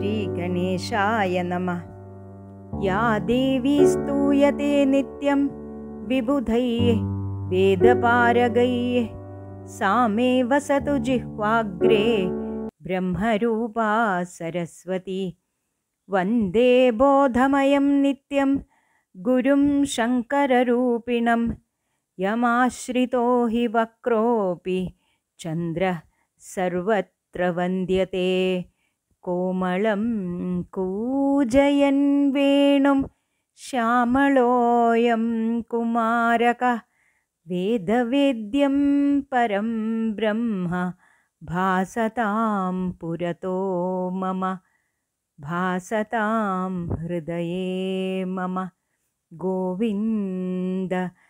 श्रीगणेशाय नमः। या देवी स्तूयते नित्यं विबुधैः वेदपारगैः सा मे वसतु जिह्वाग्रे ब्रह्मरूपा सरस्वती। वन्दे बोधमयं नित्यं गुरुं शङ्कररूपिणं यमाश्रितो हि वक्रोऽपि चन्द्रः सर्वत्र वन्द्यते। कोमलं कूजयन् वेणुं श्यामलोऽयं कुमारकः वेदवेद्यं परं ब्रह्म भासतां पुरतो मम भासतां हृदये मम। गोविन्द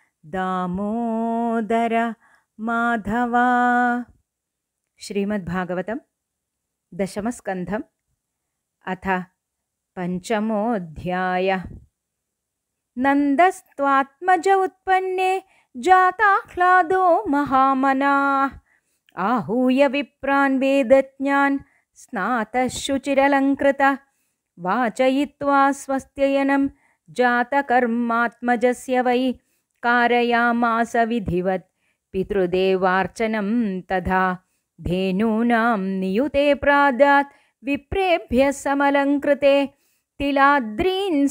दामोदर माधवा। श्रीमद्भागवतं दशमस्कन्धम् अथ पञ्चमोऽध्यायः। नन्दस्त्वात्मज उत्पन्ने जाताह्लादो महामनाः आहूय विप्रान् वेदज्ञान् स्नातः शुचिरलङ्कृतः वाचयित्वा स्वस्त्ययनं जातकर्मात्मजस्य वै कारयामास विधिवत् पितृदेवार्चनं तथा धेनूनां नियुते प्रादात् विप्रेभ्यः समलङ्कृते तिलाद्रीन्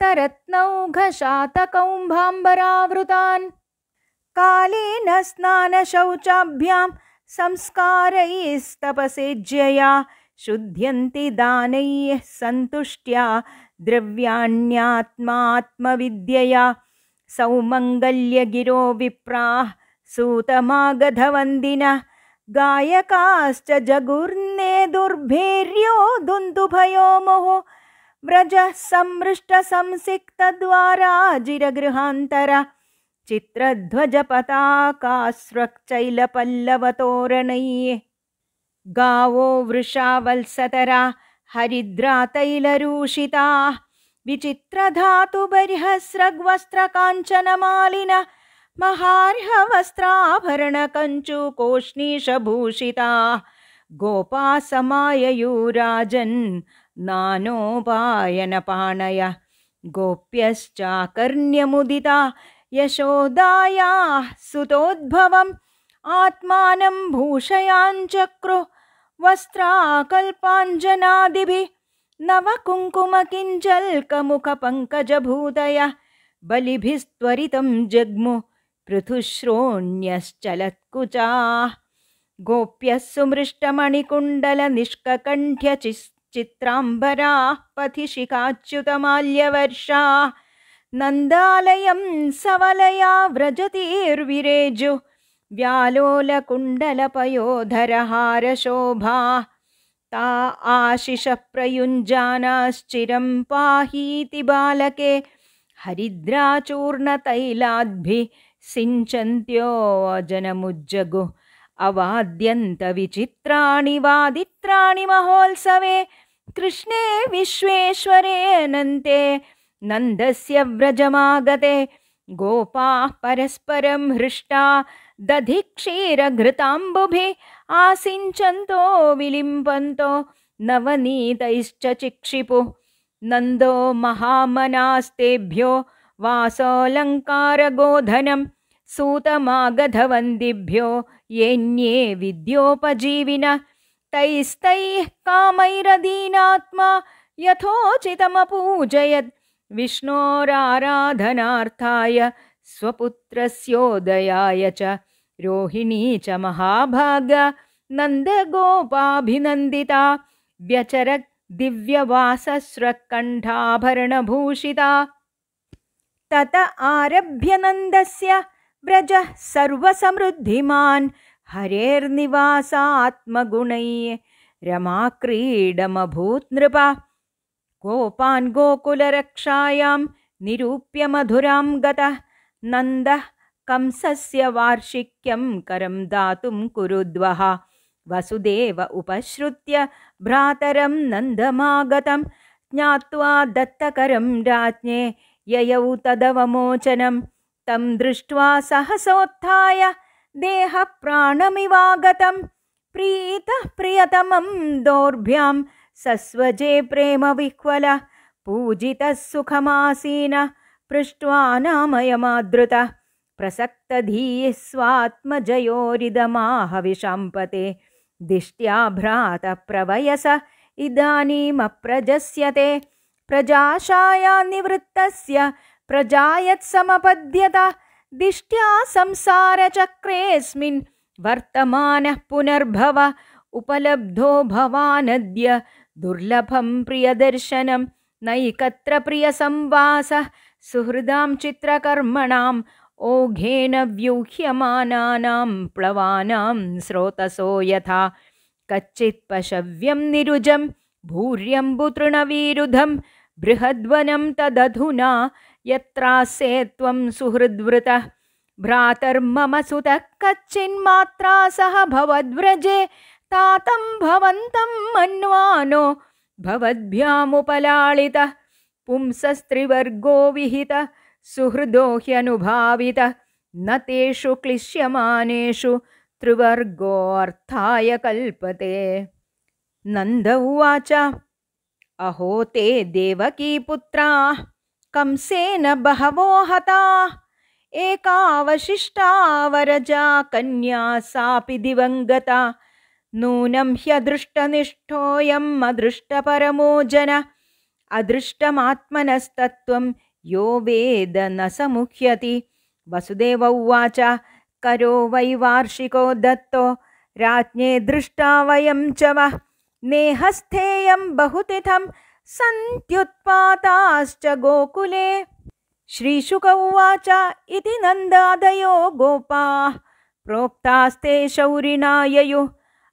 सप्तरत्नौघशातकौम्भाम्बरावृतान् कालेन स्नानशौचाभ्यां संस्कारैस्तपसेज्यया शुध्यन्ति दानैः सन्तुष्ट्या द्रव्याण्यात्मात्मविद्यया। सौमङ्गल्यगिरो विप्राः सूतमागधवन्दिनः गायकाश्च जगुर्ने दुर्भेर्यो दुन्दुभयो मोहो व्रजः संमृष्टसंसिक्तद्वाराजिरगृहान्तर चित्रध्वजपताकास्रक्चैलपल्लवतोरणैः गावो वृषावल्सतरा हरिद्रातैलरूषिताः विचित्रधातुबर्हस्रग्वस्त्रकाञ्चनमालिनः महार्हवस्त्राभरणकञ्चुकोष्णीषभूषिताः गोपासमाययुराजन् नानोपायनपाणयः गोप्यश्चाकर्ण्यमुदिता यशोदायाः सुतोद्भवम् आत्मानं भूषयाञ्चक्रुः वस्त्राकल्पाञ्जनादिभिः नवकुङ्कुमकिञ्जल्कमुखपङ्कजभूतयः बलिभिस्त्वरितं जग्मुः पृथुश्रोण्यश्चलत्कुचाः गोप्यः सुमृष्टमणिकुण्डलनिष्ककण्ठ्यचित्राम्बराः पथिशिखाच्युतमाल्यवर्षाः नन्दालयं सवलया व्रजतीर्विरेजुः व्यालोलकुण्डलपयोधरहारशोभाः ता आशिषप्रयुञ्जानाश्चिरं पाहीति बालके हरिद्राचूर्णतैलाद्भिः सिञ्चन्त्यो जनमुज्जगुः अवाद्यन्तविचित्राणि वादित्राणि महोत्सवे कृष्णे विश्वेश्वरे अनन्ते नन्दस्य व्रजमागते गोपाः परस्परं हृष्टा दधिक्षीरघृताम्बुभिः आसिञ्चन्तो विलिम्पन्तो नवनीतैश्च चिक्षिपुः नन्दो महामनास्तेभ्यो वासोऽलङ्कारगोधनं सूतमागधवन्दिभ्यो येन्ये विद्योपजीविनः तैस्तैः कामैरदीनात्मा यथोचितमपूजयत् विष्णोराराधनार्थाय स्वपुत्रस्योदयाय च रोहिणी च महाभागा नन्दगोपाभिनन्दिता व्यचरत् दिव्यवासस्रकण्ठाभरणभूषिता। तत आरभ्य नन्दस्य व्रजः सर्वसमृद्धिमान् हरेर्निवासात्मगुणैः रमाक्रीडमभूत् नृपा गोपान् गोकुलरक्षायां निरूप्य मधुरां गतः नन्दः कंसस्य वार्षिक्यं करं दातुं कुरुद्वः वसुदेव उपश्रुत्य भ्रातरं नन्दमागतं ज्ञात्वा दत्तकरं राज्ञे ययौ तदवमोचनं तं दृष्ट्वा सहसोत्थाय देहप्राणमिवागतं प्रीतः प्रियतमं दोर्भ्यां സസ്വജേ പ്രേമവിഹ്വല പൂജിതഃ സുഖമാസീന പൃഷ്ട്വാ നാമയമാദൃത പ്രസക്തധീഃ സ്വാത്മജയോരിദമാഹവിഷാംപതേ ദിഷ്ട്യാ ഭ്രാത പ്രവയസ ഇദാനീമപ്രജസ്യത്തെ പ്രജാശായാ നിവൃത്തസ്യ പ്രജായത്സമപദ്യത ദിഷ്ട്യാ സംസാരചക്രേऽസ്മിൻ വർത്തമാനഃ പുനർഭവ ഉപലബ്ധോ ഭവാനദ്യ ദുർലഭം പ്രിയദർശനം നൈകത്ര പ്രിയസംവാസഃ സുഹൃദാം ചിത്രകർമ്മണാം ഓഘേന വ്യൂഹ്യമാനാനാം പ്ലവാനാം സ്രോതസോ യഥാ കച്ചിത് പശവ്യം നിരുജം ഭൂര്യംബുതൃണവീരുധം ബൃഹദ്വനം തദധുനാ യത്രാസേ ത്വം സുഹൃദ്വൃതഃ ഭ്രാതർമമ സുതഃ കച്ചിന്മാത്രാ സഹ ഭവദ്വ്രജേ താതം ഭവന്തം മന്വാനോ ഭവദ്ഭ്യാമുപലാളിതഃ പുംസസ്ത്രിവർഗോ വിഹിതഃ സുഹൃദോ ഹ്യനുഭാവിതഃ ന തേഷു ക്ലിശ്യമാനേഷു ത്രിവർഗോ അർത്ഥായ കൽപ്പത്തെ. നന്ദ ഉവാച അഹോ തേ ദേവകീപുത്രാഃ കംസേന ബഹവോ ഹതാഃ ഏകാവശിഷ്ടാ വരജാ കന്യാ സാപി ദിവംഗത നൂനം ഹ്യദൃഷ്ടനിഷ്ഠോയം അദൃഷ്ടപരമോ ജന അദൃഷ്ടമാത്മനസ്തത്വം യോ വേദ ന സമുഹ്യതി. വസുദേവ ഉവാച കരോ വൈ വാർഷികോ ദത്തോ രാജ്ഞേ ദൃഷ്ടാ വയം ച വഃ നേഹസ്ഥേയം ബഹുതിഥം സന്ത്യുത്പാതാശ്ച ഗോകുലേ. ശ്രീശുക ഉവാച ഇതി നന്ദാദയോ ഗോപാഃ പ്രോക്താസ്തേ ശൗരിണാ യയുഃ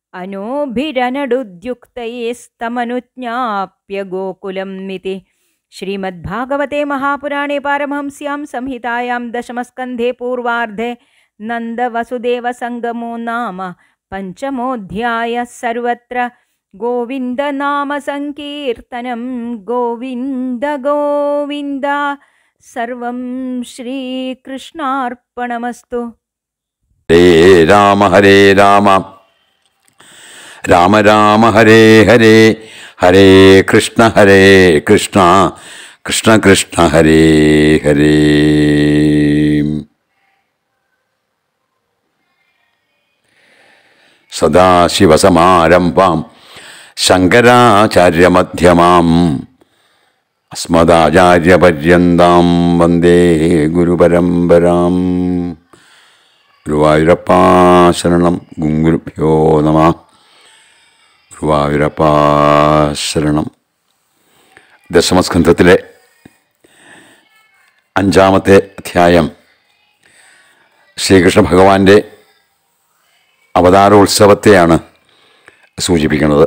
അനോഭിരനടുദ്യുക്തൈസ്തമനുജ്ഞാപ്യ ഗോകുലം മിതി. ശ്രീമദ്ഭാഗവതേ മഹാപുരാണേ പാരമഹംസ്യാം സംഹിതായാം ദശമസ്കന്ധേ പൂർവാർദ്ധേ നന്ദവസുദേവ സംഗമോ നാമ പഞ്ചമോऽധ്യായഃ. സർവത്ര ഗോവിന്ദ നാമ സങ്കീർത്തനം ഗോവിന്ദ ഗോവിന്ദ. സർവം ശ്രീകൃഷ്ണാർപ്പണമസ്തു. ഹരേ രാമ രാമ രാമ ഹരേ ഹരേ ഹരേ കൃഷ്ണ കൃഷ്ണ കൃഷ്ണ ഹരേ ഹരേ. സദാശിവസമാരംഭാം ശങ്കരാചാര്യമധ്യമാം അസ്മദാചാര്യപര്യന്താം വന്ദേ ഗുരുപരമ്പരാം. ഗുരുവായൂരപ്പാ ശരണം. ഗുരുഭ്യോ നമഃ. ഗുരുവായൂരപ്പാ ശരണം. ദശമസ്കന്ധത്തിലെ 5-ാമത്തെ അധ്യായം ശ്രീകൃഷ്ണ ഭഗവാന്റെ അവതാരോത്സവത്തെയാണ് സൂചിപ്പിക്കുന്നത്.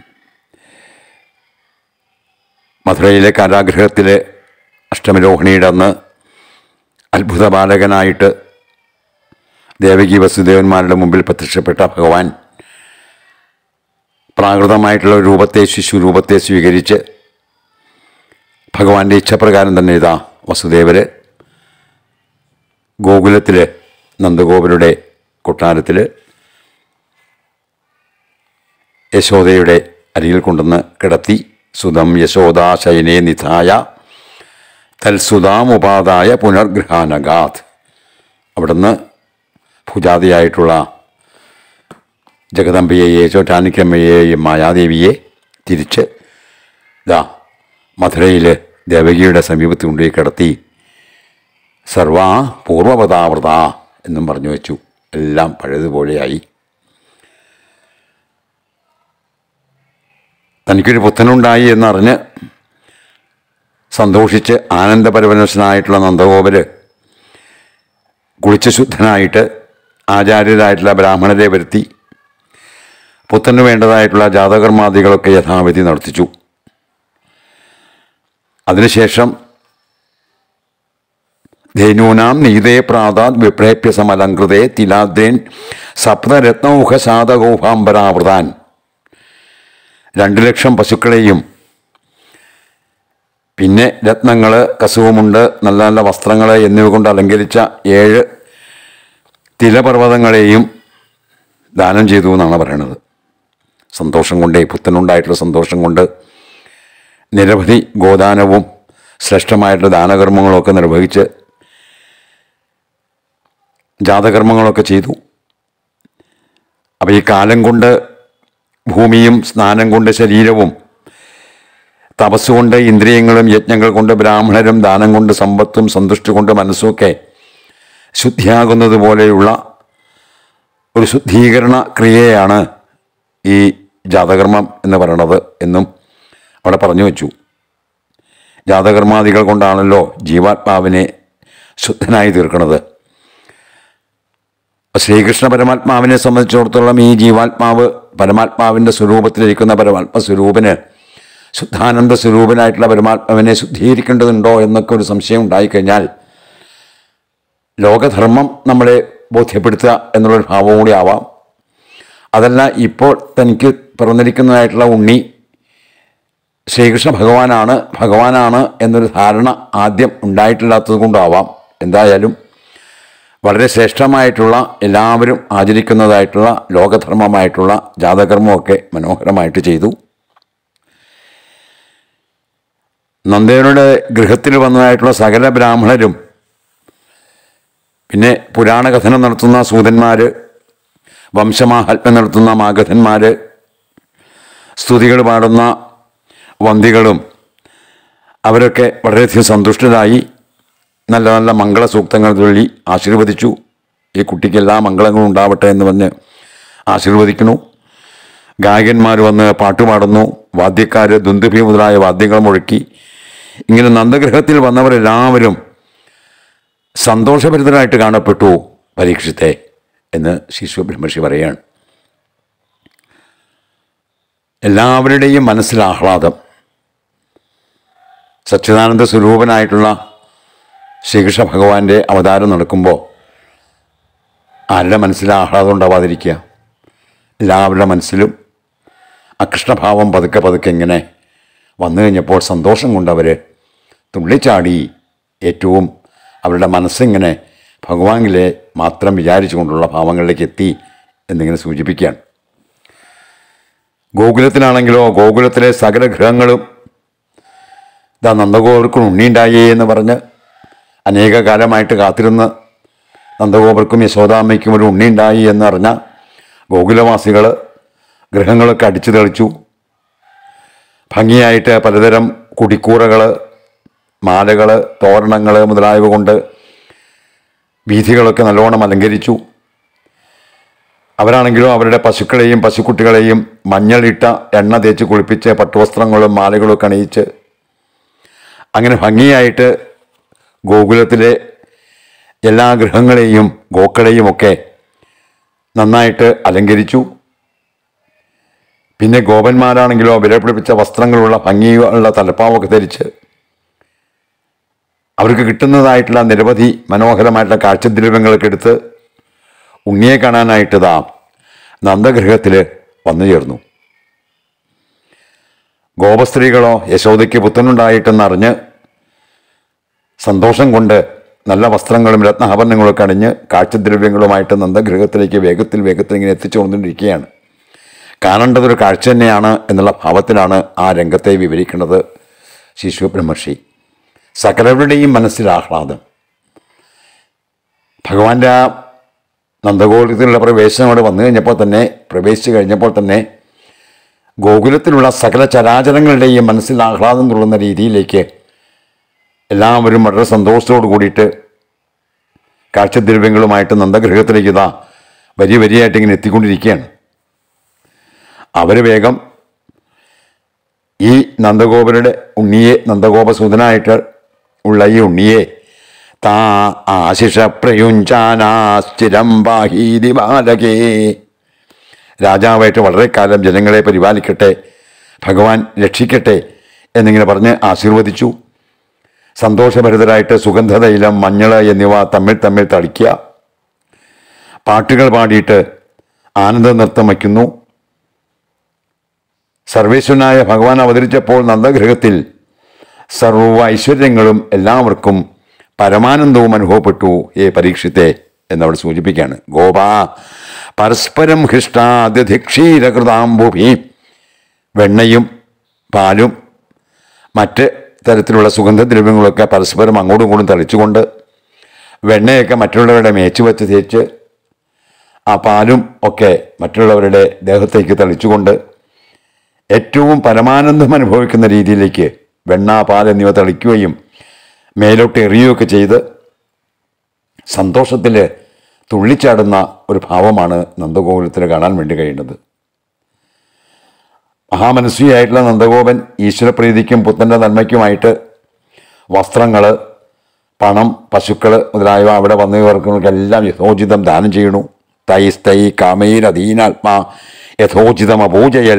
മധുരയിലെ കാരാഗൃഹത്തിലെ അഷ്ടമിരോഹിണിയുടെ അന്ന് അത്ഭുത ബാലകനായിട്ട് ദേവകി വസുദേവന്മാരുടെ മുമ്പിൽ പ്രത്യക്ഷപ്പെട്ട ഭഗവാൻ പ്രാകൃതമായിട്ടുള്ള രൂപത്തെ, ശിശുരൂപത്തെ സ്വീകരിച്ച് ഭഗവാന്റെ ഇച്ഛപ്രകാരം തന്നെ ഇതാ വസുദേവർ ഗോകുലത്തിൽ നന്ദഗോപരുടെ കൊട്ടാരത്തിൽ യശോദയുടെ അരികിൽ കൊണ്ടുവന്ന് കിടത്തി. സുതം യശോദാശയനേ നിധായ തൽസുതാമുപാദായ പുനർഗൃഹാനഗാത്. അവിടുന്ന് ഭുജാതിയായിട്ടുള്ള ജഗദംബയെയും ചോറ്റാനിക്കമ്മയെയും മായാദേവിയെ തിരിച്ച് ദാ മധുരയിൽ ദേവകിയുടെ സമീപത്ത് കൊണ്ടുപോയി കിടത്തി. സർവാ പൂർവപദാവൃത എന്നും പറഞ്ഞു വെച്ചു. എല്ലാം പഴയതുപോലെയായി. തനിക്കൊരു പുത്രനുണ്ടായി എന്നറിഞ്ഞ് സന്തോഷിച്ച് ആനന്ദപരവശനായിട്ടുള്ള നന്ദഗോപര് കുളിച്ച് ശുദ്ധനായിട്ട് ആചാര്യരായിട്ടുള്ള ബ്രാഹ്മണരെ വരുത്തി പുത്രന് വേണ്ടതായിട്ടുള്ള ജാതകർമാദികളൊക്കെ യഥാവിധി നടത്തിച്ചു. അതിനുശേഷം ധേനൂനാം നീതേ പ്രാതാത് വിപ്രേപ്യ സമലങ്കൃതേ തിലാദ്രേൻ സപ്തരത്നൗഹസാദഗൗഭാംബരാവൃതാൻ. 2,00,000 പശുക്കളെയും പിന്നെ രത്നങ്ങൾ, കസുവുമുണ്ട്, നല്ല നല്ല വസ്ത്രങ്ങൾ എന്നിവ കൊണ്ട് അലങ്കരിച്ച 7 തിലപർവ്വതങ്ങളെയും ദാനം ചെയ്തു എന്നാണ് പറയണത്. സന്തോഷം കൊണ്ട്, പുത്തനുണ്ടായിട്ടുള്ള സന്തോഷം കൊണ്ട് നിരവധി ഗോദാനവും ശ്രേഷ്ഠമായിട്ടുള്ള ദാനകർമ്മങ്ങളൊക്കെ നിർവഹിച്ച് ജാതകർമ്മങ്ങളൊക്കെ ചെയ്തു. അപ്പോൾ ഈ കാലം കൊണ്ട് ഭൂമിയും സ്നാനം കൊണ്ട് ശരീരവും തപസ്സുകൊണ്ട് ഇന്ദ്രിയങ്ങളും യജ്ഞങ്ങൾ കൊണ്ട് ബ്രാഹ്മണരും ദാനം കൊണ്ട് സമ്പത്തും സന്തുഷ്ടി കൊണ്ട് മനസ്സുമൊക്കെ ശുദ്ധിയാകുന്നത് പോലെയുള്ള ഒരു ശുദ്ധീകരണ ക്രിയയാണ് ഈ ജാതകർമ്മം എന്ന് പറയണത് എന്നും അവിടെ പറഞ്ഞു വച്ചു. ജാതകർമാദികൾ കൊണ്ടാണല്ലോ ജീവാത്മാവിനെ ശുദ്ധനായി തീർക്കുന്നത്. ശ്രീകൃഷ്ണ പരമാത്മാവിനെ സംബന്ധിച്ചിടത്തോളം ഈ ജീവാത്മാവ് പരമാത്മാവിൻ്റെ സ്വരൂപത്തിലിരിക്കുന്ന പരമാത്മ സ്വരൂപന് ശുദ്ധാനന്ദ സ്വരൂപനായിട്ടുള്ള പരമാത്മാവിനെ ശുദ്ധീകരിക്കേണ്ടതുണ്ടോ എന്നൊക്കെ ഒരു സംശയം ഉണ്ടായിക്കഴിഞ്ഞാൽ ലോകധർമ്മം നമ്മളെ ബോധ്യപ്പെടുത്തുക എന്നുള്ളൊരു ഭാവം കൂടി ആവാം. അതല്ല, ഇപ്പോൾ തനിക്ക് പിറന്നിരിക്കുന്നതായിട്ടുള്ള ഉണ്ണി ശ്രീകൃഷ്ണ ഭഗവാനാണ് എന്നൊരു ധാരണ ആദ്യം ഉണ്ടായിട്ടില്ലാത്തത് കൊണ്ടാവാം. എന്തായാലും വളരെ ശ്രേഷ്ഠമായിട്ടുള്ള എല്ലാവരും ആചരിക്കുന്നതായിട്ടുള്ള ലോകധർമ്മമായിട്ടുള്ള ജാതകർമ്മമൊക്കെ മനോഹരമായിട്ട് ചെയ്തു. നന്ദേവരുടെ ഗൃഹത്തിൽ വന്നതായിട്ടുള്ള സകല ബ്രാഹ്മണരും, പിന്നെ പുരാണ കഥനം നടത്തുന്ന സൂതന്മാർ, വംശമാഹാത്മ്യം നടത്തുന്ന മാഗധന്മാർ, സ്തുതികൾ പാടുന്ന വന്ദികളും അവരൊക്കെ വളരെയധികം സന്തുഷ്ടരായി നല്ല നല്ല മംഗളസൂക്തങ്ങൾ ചൊല്ലി ആശീർവദിച്ചു. ഈ കുട്ടിക്ക് എല്ലാ മംഗളങ്ങളും ഉണ്ടാവട്ടെ എന്ന് പറഞ്ഞ് ആശീർവദിക്കുന്നു. ഗായകന്മാർ വന്ന് പാട്ടുപാടുന്നു, വാദ്യക്കാർ ദുന്ദുഭി മുതലായ വാദ്യങ്ങൾ മുഴക്കി. ഇങ്ങനെ നന്ദഗൃഹത്തിൽ വന്നവരെല്ലാവരും സന്തോഷഭരിതരായിട്ട് കാണപ്പെട്ടു പരീക്ഷിത്തെ എന്ന് ശിശുബ്രഹ്മർഷി പറയുകയാണ്. എല്ലാവരുടെയും മനസ്സിൽ ആഹ്ലാദം. സച്ചിദാനന്ദ സ്വരൂപനായിട്ടുള്ള ശ്രീകൃഷ്ണ ഭഗവാന്റെ അവതാരം നടക്കുമ്പോൾ ആരുടെ മനസ്സിൽ ആഹ്ലാദം ഉണ്ടാവാതിരിക്കുക? എല്ലാവരുടെ മനസ്സിലും അകൃഷ്ണഭാവം പതുക്കെ പതുക്കെ ഇങ്ങനെ വന്നു കഴിഞ്ഞപ്പോൾ സന്തോഷം കൊണ്ടവർ തുള്ളിച്ചാടി ഏറ്റവും അവരുടെ മനസ്സിങ്ങനെ ഭഗവാനിലെ മാത്രം വിചാരിച്ചു കൊണ്ടുള്ള ഭാവങ്ങളിലേക്ക് എത്തി എന്നിങ്ങനെ സൂചിപ്പിക്കുകയാണ്. ഗോകുലത്തിലാണെങ്കിലോ ഗോകുലത്തിലെ സകല ഗൃഹങ്ങളും ഇതാ നന്ദഗോപർക്കും ഉണ്ണിയുണ്ടായി എന്ന് പറഞ്ഞ് അനേക കാലമായിട്ട് കാത്തിരുന്ന് നന്ദഗോപർക്കും യശോദാമ്മയ്ക്കും ഒരു ഉണ്ണിയുണ്ടായി എന്നറിഞ്ഞ ഗോകുലവാസികൾ ഗൃഹങ്ങളൊക്കെ അടിച്ചു തെളിച്ചു. ഭംഗിയായിട്ട് പലതരം കുടിക്കൂറകൾ, മാലകൾ, തോരണങ്ങൾ മുതലായവ കൊണ്ട് വീഥികളൊക്കെ നല്ലോണം അലങ്കരിച്ചു. അവരാണെങ്കിലും അവരുടെ പശുക്കളെയും പശുക്കുട്ടികളെയും മഞ്ഞളിട്ട എണ്ണ തേച്ച് കുളിപ്പിച്ച് പട്ടുവസ്ത്രങ്ങളും മാലകളും ഒക്കെ അണിയിച്ച് അങ്ങനെ ഭംഗിയായിട്ട് ഗോകുലത്തിലെ എല്ലാ ഗൃഹങ്ങളെയും ഗോക്കളെയും ഒക്കെ നന്നായിട്ട് അലങ്കരിച്ചു. പിന്നെ ഗോപന്മാരാണെങ്കിലോ വിലപിടിപ്പിച്ച വസ്ത്രങ്ങളുള്ള ഭംഗിയുള്ള തലപ്പാവൊക്കെ ധരിച്ച് അവർക്ക് കിട്ടുന്നതായിട്ടുള്ള നിരവധി മനോഹരമായിട്ടുള്ള കാഴ്ചദ്രവ്യങ്ങളൊക്കെ എടുത്ത് ഉണ്ണിയെ കാണാനായിട്ട് താ നന്ദഗൃഹത്തിൽ വന്നു ചേർന്നു. ഗോപസ്ത്രീകളോ യശോദയ്ക്ക് പുത്തനുണ്ടായിട്ടെന്നറിഞ്ഞ് സന്തോഷം കൊണ്ട് നല്ല വസ്ത്രങ്ങളും രത്നാഭരണങ്ങളൊക്കെ അണിഞ്ഞ് കാഴ്ചദ്രവ്യങ്ങളുമായിട്ട് നന്ദഗൃഹത്തിലേക്ക് വേഗത്തിൽ ഇങ്ങനെ എത്തിച്ചുകൊണ്ടിരിക്കുകയാണ്. കാണേണ്ടതൊരു കാഴ്ച തന്നെയാണ് എന്നുള്ള ഭാവത്തിലാണ് ആ രംഗത്തെ വിവരിക്കുന്നത് ശിശുബ്രഹ്മർഷി. സകലരുടെയും മനസ്സിൽ ആഹ്ലാദം. ഭഗവാന്റെ ആ നന്ദഗോകുലത്തിലുള്ള പ്രവേശനം അവിടെ പ്രവേശിച്ചു കഴിഞ്ഞപ്പോൾ തന്നെ ഗോകുലത്തിലുള്ള സകല ചരാചരങ്ങളുടെയും മനസ്സിൽ ആഹ്ലാദം തുള്ളുന്ന രീതിയിലേക്ക് എല്ലാവരും വളരെ സന്തോഷത്തോടു കൂടിയിട്ട് കാഴ്ചദ്രവ്യങ്ങളുമായിട്ട് നന്ദഗൃഹത്തിലേക്ക് ഇതാ വരിയായിട്ട് ഇങ്ങനെ എത്തിക്കൊണ്ടിരിക്കുകയാണ്. അവർ വേഗം ഈ നന്ദഗോപരുടെ ഉണ്ണിയെ, നന്ദഗോപസൂതനായിട്ട് ഉള്ള ഈ ഉണ്ണിയെ താ ആശിഷ പ്രയുഞ്ചാനാസ്ഥിരം ബാഹീതി ബാലകേ, രാജാവായിട്ട് വളരെ കാലം ജനങ്ങളെ പരിപാലിക്കട്ടെ, ഭഗവാൻ രക്ഷിക്കട്ടെ എന്നിങ്ങനെ പറഞ്ഞ് ആശീർവദിച്ചു. സന്തോഷഭരിതരായിട്ട് സുഗന്ധതൈലം, മഞ്ഞൾ എന്നിവ തമ്മിൽ തളിക്കുക, പാട്ടുകൾ പാടിയിട്ട് ആനന്ദ നൃത്തം വയ്ക്കുന്നു. സർവേശ്വരനായ ഭഗവാൻ അവതരിച്ചപ്പോൾ നന്ദഗൃഹത്തിൽ സർവ ഐശ്വര്യങ്ങളും എല്ലാവർക്കും പരമാനന്ദവും അനുഭവപ്പെട്ടു. പരീക്ഷിത്തെ എന്നവിടെ സൂചിപ്പിക്കുകയാണ്. ഗോപാ പരസ്പരം ഹൃഷ്ടാദ്യധിക്ഷീരകൃതാംബുഭി, വെണ്ണയും പാലും മറ്റ് തരത്തിലുള്ള സുഗന്ധദ്രവ്യങ്ങളൊക്കെ പരസ്പരം അങ്ങോട്ടും ഇങ്ങോട്ടും തളിച്ചുകൊണ്ട്, വെണ്ണയൊക്കെ മറ്റുള്ളവരുടെ മേച്ച് വെച്ച് തേച്ച്, ആ പാലും ഒക്കെ മറ്റുള്ളവരുടെ ദേഹത്തേക്ക് തളിച്ചുകൊണ്ട് ഏറ്റവും പരമാനന്ദം അനുഭവിക്കുന്ന രീതിയിലേക്ക് വെണ്ണ, പാൽ എന്നിവ തളിക്കുകയും മേലോട്ട് എറിയുകയൊക്കെ ചെയ്ത് സന്തോഷത്തിൽ തുള്ളിച്ചാടുന്ന ഒരു ഭാവമാണ് നന്ദഗോകുലത്തിൽ കാണാൻ വേണ്ടി കഴിയുന്നത്. മഹാമനസ്വിയായിട്ടുള്ള നന്ദഗോപൻ ഈശ്വരപ്രീതിക്കും പുത്രൻ്റെ നന്മയ്ക്കുമായിട്ട് വസ്ത്രങ്ങൾ, പണം, പശുക്കൾ മുതലായവ അവിടെ വന്നവർക്കെല്ലാം യഥോചിതം ദാനം ചെയ്യണു. തൈസ്തൈ കാമൈരധീനാത്മാ യഥോചിതം അപൂജയൽ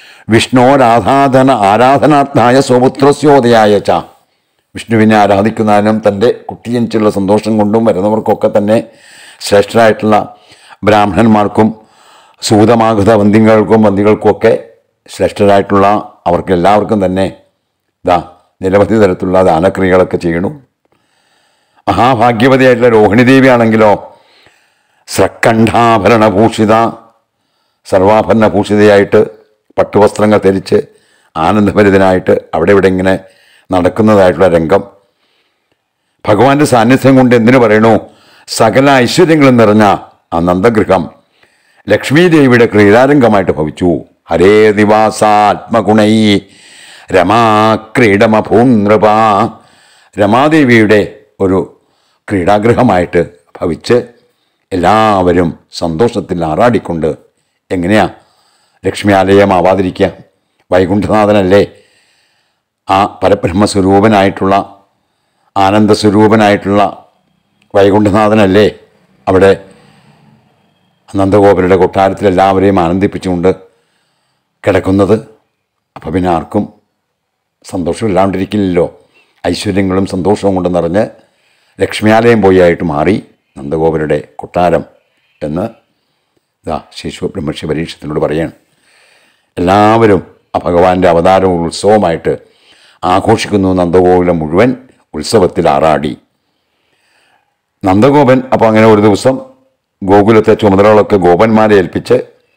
ആരാധനാർത്ഥായ സ്വപുത്രസ്യോദയായ ച. വിഷ്ണുവിനെ ആരാധിക്കുന്നതിനും തൻ്റെ കുട്ടി ജനിച്ചുള്ള സന്തോഷം കൊണ്ടും വരുന്നവർക്കൊക്കെ തന്നെ ശ്രേഷ്ഠരായിട്ടുള്ള ബ്രാഹ്മണന്മാർക്കും സൂതമാഗത വന്ദികൾക്കുമൊക്കെ ശ്രേഷ്ഠരായിട്ടുള്ള അവർക്ക് എല്ലാവർക്കും തന്നെ നിരവധി തരത്തിലുള്ള ദാനക്രിയകളൊക്കെ ചെയ്യണു. മഹാഭാഗ്യവതിയായിട്ടുള്ള രോഹിണി ദേവിയാണെങ്കിലോ സ്രക്കണ്ഠാഭരണഭൂഷിത, സർവാഭരണഭൂഷിതയായിട്ട് പട്ടുവസ്ത്രങ്ങൾ ധരിച്ച് ആനന്ദഭരിതനായിട്ട് അവിടെ ഇവിടെ ഇങ്ങനെ നടക്കുന്നതായിട്ടുള്ള രംഗം. ഭഗവാന്റെ സാന്നിധ്യം കൊണ്ട് എന്തിനു പറയണു, സകല ഐശ്വര്യങ്ങളും നിറഞ്ഞ ആ നന്ദഗൃഹം ലക്ഷ്മി ദേവിയുടെ ക്രീഡാരംഗമായിട്ട് ഭവിച്ചു. ഹരേ നിവാസാത്മഗുണൈ രമാക്രീഡമഭൂനൃപ, രമാദേവിയുടെ ഒരു ക്രീഡാഗൃഹമായിട്ട് ഭവിച്ച് എല്ലാവരും സന്തോഷത്തിൽ ആറാടിക്കൊണ്ട്, എങ്ങനെയാ ലക്ഷ്മി ആലയമാവാതിരിക്കുക? വൈകുണ്ഠനാഥനല്ലേ, ആ പരബ്രഹ്മസ്വരൂപനായിട്ടുള്ള ആനന്ദസ്വരൂപനായിട്ടുള്ള വൈകുണ്ഠനാഥനല്ലേ അവിടെ നന്ദഗോപരുടെ കൊട്ടാരത്തിൽ എല്ലാവരെയും ആനന്ദിപ്പിച്ചുകൊണ്ട് കിടക്കുന്നത്. അപ്പം പിന്നെ ആർക്കും സന്തോഷമില്ലാണ്ടിരിക്കില്ലല്ലോ. ഐശ്വര്യങ്ങളും സന്തോഷവും കൊണ്ട് നിറഞ്ഞ് ലക്ഷ്മിയാലയം പോയായിട്ട് മാറി നന്ദഗോപരുടെ കൊട്ടാരം എന്ന് ശിശു ബ്രഹ്മർഷി പരീക്ഷത്തിനോട് പറയാണ്. എല്ലാവരും ആ ഭഗവാന്റെ അവതാരവും ഉത്സവമായിട്ട് ആഘോഷിക്കുന്നു. നന്ദഗോകുലം മുഴുവൻ ഉത്സവത്തിൽ ആറാടി. നന്ദഗോപൻ അപ്പോൾ അങ്ങനെ ഒരു ദിവസം ഗോകുലത്തെ ചുമതലകളൊക്കെ ഗോപന്മാരെ ഏൽപ്പിച്ച്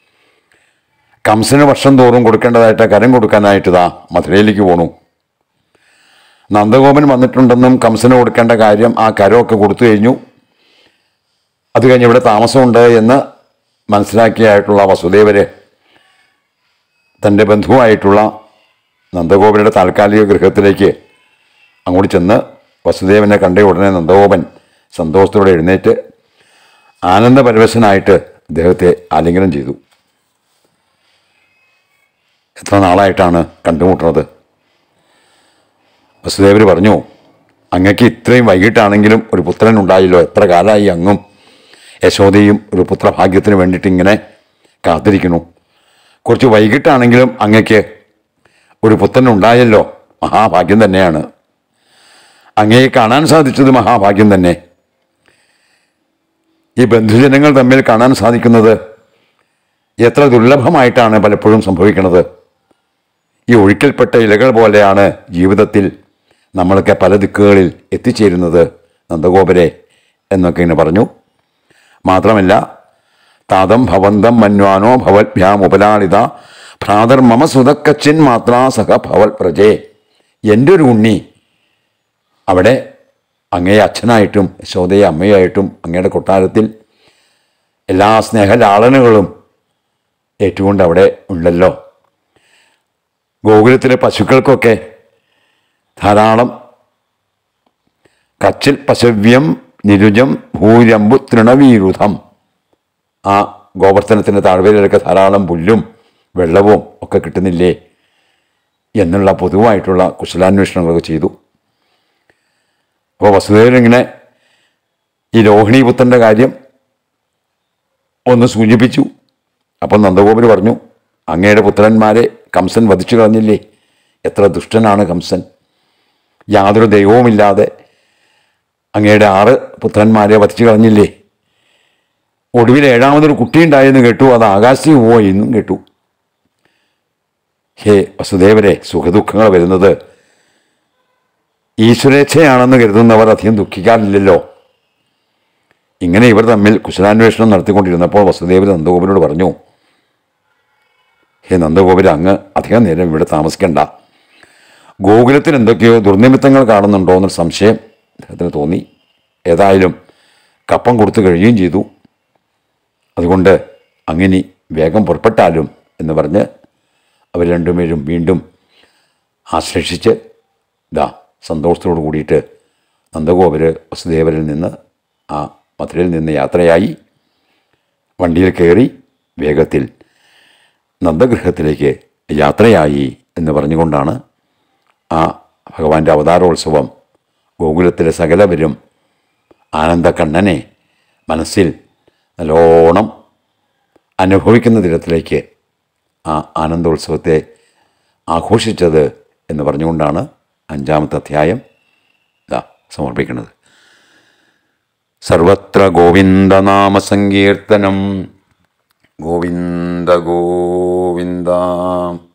കംസന് വർഷം തോറും കൊടുക്കേണ്ടതായിട്ട് കരം കൊടുക്കാനായിട്ട് മധുരയിലേക്ക് പോണു. നന്ദഗോപൻ വന്നിട്ടുണ്ടെന്നും കംസന് കൊടുക്കേണ്ട കാര്യം ആ കരമൊക്കെ കൊടുത്തു കഴിഞ്ഞു. അത് കഴിഞ്ഞ് ഇവിടെ താമസമുണ്ട് എന്ന് മനസ്സിലാക്കിയായിട്ടുള്ള വസുദേവര് തൻ്റെ ബന്ധുവായിട്ടുള്ള നന്ദഗോപരുടെ താൽക്കാലിക ഗൃഹത്തിലേക്ക് അങ്ങോട്ട് ചെന്ന് വസുദേവനെ കണ്ട ഉടനെ നന്ദഗോപൻ സന്തോഷത്തോടെ എഴുന്നേറ്റ് ആനന്ദപരവശനായിട്ട് അദ്ദേഹത്തെ ആലിംഗനം ചെയ്തു. എത്ര നാളായിട്ടാണ് കണ്ടുമുട്ടുന്നത്? വസുദേവർ പറഞ്ഞു, അങ്ങക്ക് ഇത്രയും വൈകിട്ടാണെങ്കിലും ഒരു പുത്രൻ ഉണ്ടായല്ലോ, എത്ര കാലമായി അങ്ങും യശോദയും ഒരു പുത്രഭാഗ്യത്തിന് വേണ്ടിയിട്ട് ഇങ്ങനെ കാത്തിരിക്കുന്നു. കുറച്ച് വൈകിട്ടാണെങ്കിലും അങ്ങക്ക് ഒരു പുത്രൻ ഉണ്ടായല്ലോ, മഹാഭാഗ്യം തന്നെയാണ്. അങ്ങയെ കാണാൻ സാധിച്ചത് മഹാഭാഗ്യം തന്നെ. ഈ ബന്ധുജനങ്ങൾ തമ്മിൽ കാണാൻ സാധിക്കുന്നത് എത്ര ദുർലഭമായിട്ടാണ് പലപ്പോഴും സംഭവിക്കുന്നത്. ഈ ഒഴുക്കിൽപ്പെട്ട ഇലകൾ പോലെയാണ് ജീവിതത്തിൽ നമ്മളൊക്കെ പല ദിക്കുകളിൽ എത്തിച്ചേരുന്നത് നന്ദഗോപരെ എന്നൊക്കെ ഇങ്ങനെ പറഞ്ഞു. മാത്രമല്ല, താതം ഭവന്തം മന്വാനോ ഭവത്ഭ്യാം ഉപലാളിത ഭ്രാതർ മമ സുതക്കച്ചിൻ മാത്രാ സഹ ഭവൽ പ്രജേ. എൻ്റെ ഒരു ഉണ്ണി അവിടെ അങ്ങയെ അച്ഛനായിട്ടും യശോദയെ അമ്മയായിട്ടും അങ്ങയുടെ കൊട്ടാരത്തിൽ എല്ലാ സ്നേഹലാളനകളും ഏറ്റുകൊണ്ട് അവിടെ ഉണ്ടല്ലോ. ഗോകുലത്തിലെ പശുക്കൾക്കൊക്കെ ധാരാളം കച്ചിൽ പശവ്യം നിരുജം ഭൂരമ്പു തൃണവീരുധം, ആ ഗോവർദ്ധനത്തിൻ്റെ താഴ്വരയിലൊക്കെ ധാരാളം പുല്ലും വെള്ളവും ഒക്കെ കിട്ടുന്നില്ലേ എന്നുള്ള പൊതുവായിട്ടുള്ള കുശലാന്വേഷണങ്ങളൊക്കെ ചെയ്തു. അപ്പോൾ വസുദേവനിങ്ങനെ ഈ രോഹിണീപുത്രൻ്റെ കാര്യം ഒന്ന് സൂചിപ്പിച്ചു. അപ്പം നന്ദഗോപര് പറഞ്ഞു, അങ്ങയുടെ പുത്രന്മാരെ കംസൻ വധിച്ചു കളഞ്ഞില്ലേ, എത്ര ദുഷ്ടനാണ് കംസൻ. യാതൊരു ദൈവവുമില്ലാതെ അങ്ങയുടെ 6 പുത്രന്മാരെ വധിച്ചു കളഞ്ഞില്ലേ. ഒടുവിൽ 7ാമതൊരു കുട്ടിയുണ്ടായെന്ന് കേട്ടു, അത് ആകാശത്തിൽ പോയി എന്നും കേട്ടു. ഹേ വസുദേവരെ, സുഖദുഃഖങ്ങൾ വരുന്നത് ഈശ്വരേച്ഛയാണെന്ന് കരുതുന്നവർ അധികം ദുഃഖിക്കാറില്ലല്ലോ. ഇങ്ങനെ ഇവർ തമ്മിൽ കുശലാന്വേഷണം നടത്തിക്കൊണ്ടിരുന്നപ്പോൾ വസുദേവർ നന്ദഗോപരോട് പറഞ്ഞു, ഹേ നന്ദഗോപുര, അങ്ങ് അധികം നേരം ഇവിടെ താമസിക്കണ്ട. ഗോകുലത്തിൽ എന്തൊക്കെയോ ദുർനിമിത്തങ്ങൾ കാണുന്നുണ്ടോ എന്നൊരു സംശയം അദ്ദേഹത്തിന് തോന്നി. ഏതായാലും കപ്പം കൊടുത്തു കഴിയുകയും ചെയ്തു. അതുകൊണ്ട് അങ്ങനെ വേഗം പുറപ്പെട്ടാലും എന്ന് പറഞ്ഞ് അവർ രണ്ടുപേരും വീണ്ടും ആശ്ലേഷിച്ച് സന്തോഷത്തോടു കൂടിയിട്ട് നന്ദഗോപര് വസുദേവരിൽ നിന്ന് ആ മധുരയിൽ നിന്ന് യാത്രയായി. വണ്ടിയിൽ കയറി വേഗത്തിൽ നന്ദഗൃഹത്തിലേക്ക് യാത്രയായി എന്ന് പറഞ്ഞുകൊണ്ടാണ് ആ ഭഗവാന്റെ അവതാരോത്സവം ഗോകുലത്തിലെ സകലവരും ആനന്ദക്കണ്ണനെ മനസ്സിൽ നല്ലോണം അനുഭവിക്കുന്ന തരത്തിലേക്ക് ആ ആനന്ദോത്സവത്തെ ആഘോഷിച്ചത് എന്ന് പറഞ്ഞുകൊണ്ടാണ് 5-ാമത്തെ അധ്യായം സമർപ്പിക്കുന്നത്. സർവത്ര ഗോവിന്ദനാമസങ്കീർത്തനം. ഗോവിന്ദ ഗോവിന്ദ.